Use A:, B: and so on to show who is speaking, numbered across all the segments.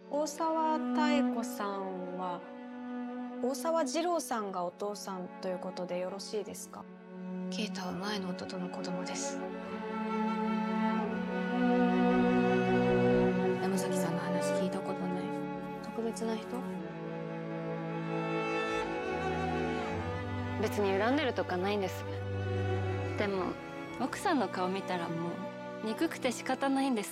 A: 大沢妙子さんは大沢二郎さんがお父さんということでよろしいですか？
B: 啓太は前の夫との子供です。山崎さんの話聞いたことない。特別な人？別に恨んでるとかないんです。でも奥さんの顔見たらもう憎くて仕方ないんです。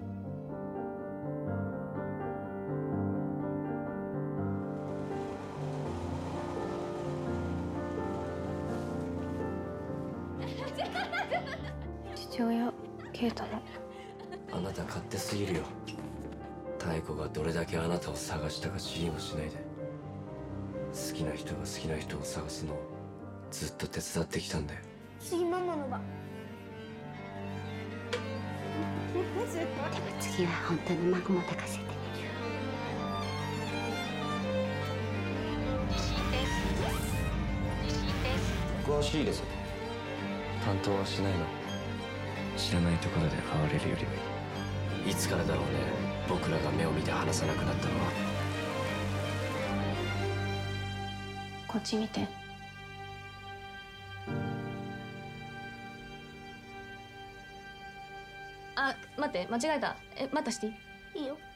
B: 父親啓太の。
C: あなた勝手すぎるよ。妙子がどれだけあなたを探したか知りもしないで。好きな人が好きな人を探すのをずっと手伝ってきたんだよ。
D: 次ママの番。
E: でも次は本当の孫も抱かせてね。
C: 詳しいです。担当はしないの。知らないところで会われるよりはいい。いつからだろうね、僕らが目を見て話さなくなったのは。
B: こっち見て。あ、待って、間違えた。またしていい？
D: いいよ。